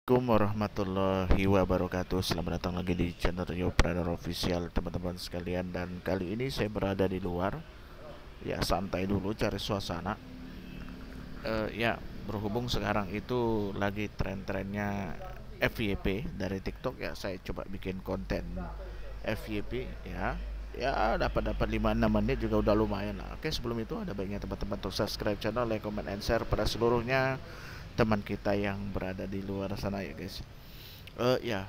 Assalamualaikum warahmatullahi wabarakatuh. Selamat datang lagi di channel Rio Pradana Official, teman-teman sekalian. Dan kali ini saya berada di luar. Ya, santai dulu, cari suasana. Ya, berhubung sekarang itu lagi tren-trennya FYP dari TikTok, ya saya coba bikin konten FYP ya. Ya, dapat 5-6 menit juga udah lumayan lah. Oke, sebelum itu ada baiknya teman-teman untuk subscribe channel, like, comment, and share pada seluruhnya teman kita yang berada di luar sana ya guys. Ya,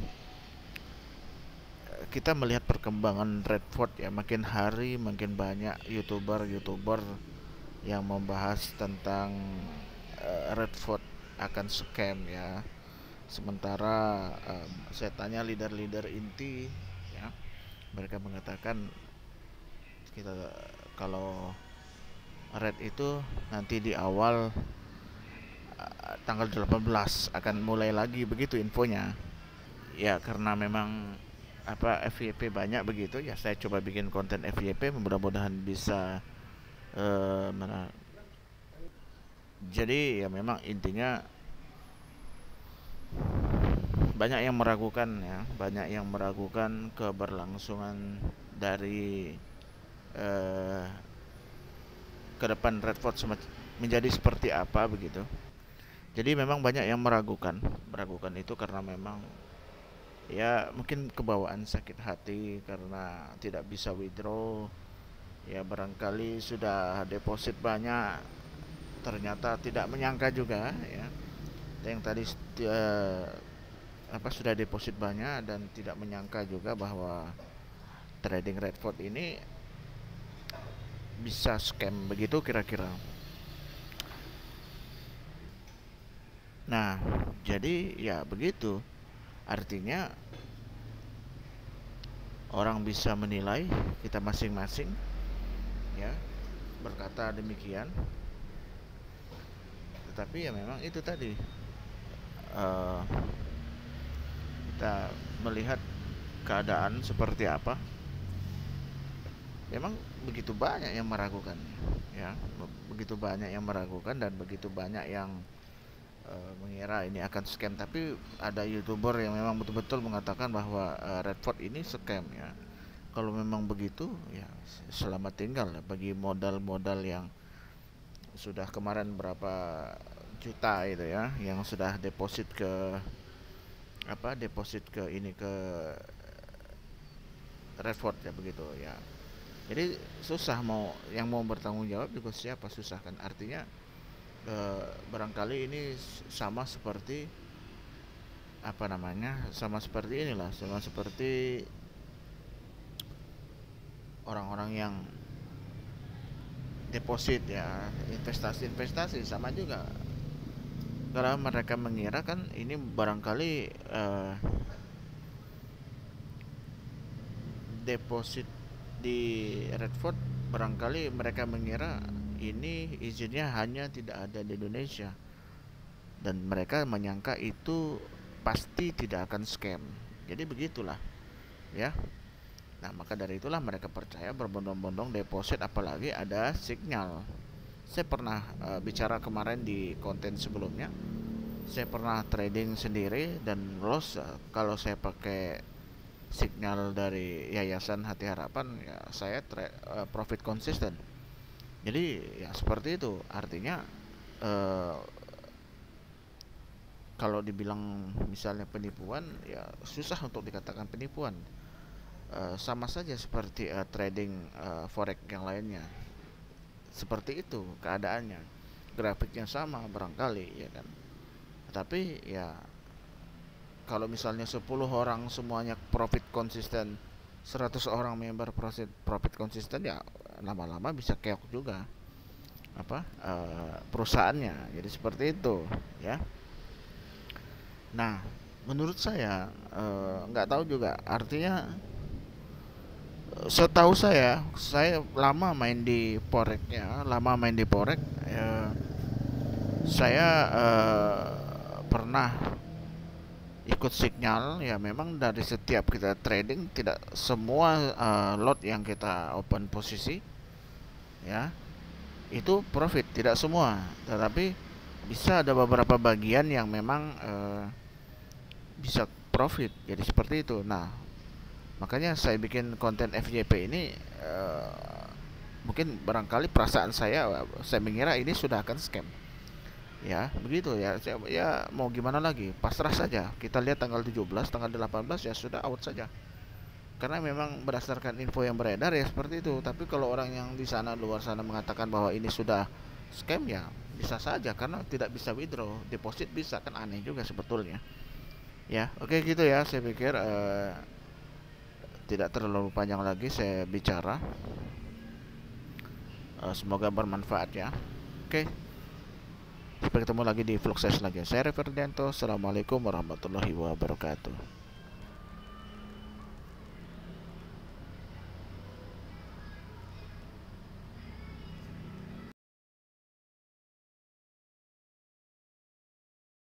kita melihat perkembangan Redford ya, makin hari makin banyak youtuber yang membahas tentang Redford akan scam ya. Sementara saya tanya leader-leader inti ya, mereka mengatakan kita kalau Red itu nanti di awal tanggal 18 akan mulai lagi, begitu infonya. Ya, karena memang FYP banyak begitu ya, saya coba bikin konten FYP, mudah-mudahan bisa mana. Jadi ya memang intinya banyak yang meragukan keberlangsungan dari eh, ke depan Redford menjadi seperti apa begitu. Jadi memang banyak yang meragukan itu karena memang ya mungkin kebawaan sakit hati karena tidak bisa withdraw. Ya barangkali sudah deposit banyak, ternyata tidak menyangka juga ya. Yang tadi eh, sudah deposit banyak dan tidak menyangka juga bahwa trading Redford ini bisa scam begitu kira-kira. Nah, jadi ya begitu. Artinya orang bisa menilai kita masing-masing ya, berkata demikian. Tetapi ya memang itu tadi, eh, kita melihat keadaan seperti apa, memang begitu banyak yang meragukan ya, begitu banyak yang meragukan dan begitu banyak yang mengira ini akan scam. Tapi ada youtuber yang memang betul-betul mengatakan bahwa Redford ini scam ya. Kalau memang begitu ya, selamat tinggal ya bagi modal-modal yang sudah kemarin berapa juta itu ya, yang sudah deposit ke ke Redford ya begitu ya. Jadi susah, mau bertanggung jawab juga siapa, susah kan. Artinya barangkali ini sama seperti sama seperti inilah, sama seperti orang-orang yang deposit ya, investasi sama juga. Karena mereka mengira kan ini barangkali deposit di Redford, barangkali mereka mengira ini izinnya hanya tidak ada di Indonesia, dan mereka menyangka itu pasti tidak akan scam. Jadi begitulah ya. Nah, maka dari itulah mereka percaya berbondong-bondong deposit, apalagi ada sinyal. Saya pernah bicara kemarin di konten sebelumnya. Saya pernah trading sendiri dan loss kalau saya pakai sinyal dari Yayasan Hati Harapan ya, saya profit konsisten. Jadi ya seperti itu. Artinya eh, kalau dibilang misalnya penipuan, ya susah untuk dikatakan penipuan. Sama saja seperti trading forex yang lainnya. Seperti itu keadaannya. Grafiknya sama barangkali ya kan. Tapi ya kalau misalnya 10 orang semuanya profit konsisten, 100 orang member profit konsisten, ya lama-lama bisa keok juga perusahaannya. Jadi seperti itu ya. Nah, menurut saya nggak tahu juga, artinya setahu saya lama main di forex. Saya pernah ikut signal ya. Memang dari setiap kita trading, tidak semua lot yang kita open posisi ya itu profit, tidak semua. Tetapi bisa ada beberapa bagian yang memang bisa profit. Jadi seperti itu. Nah, makanya saya bikin konten FYP ini, mungkin barangkali perasaan saya mengira ini sudah akan scam. Ya, begitu ya. Ya mau gimana lagi? Pasrah saja. Kita lihat tanggal 17, tanggal 18 ya sudah out saja. Karena memang berdasarkan info yang beredar ya seperti itu. Tapi kalau orang yang di sana luar sana mengatakan bahwa ini sudah scam, ya bisa saja karena tidak bisa withdraw, deposit bisa, kan aneh juga sebetulnya. Ya, oke gitu ya. Saya pikir tidak terlalu panjang lagi saya bicara. Semoga bermanfaat ya. Oke, sampai ketemu lagi di vlog saya selanjutnya. Saya Reverdianto. Assalamualaikum warahmatullahi wabarakatuh.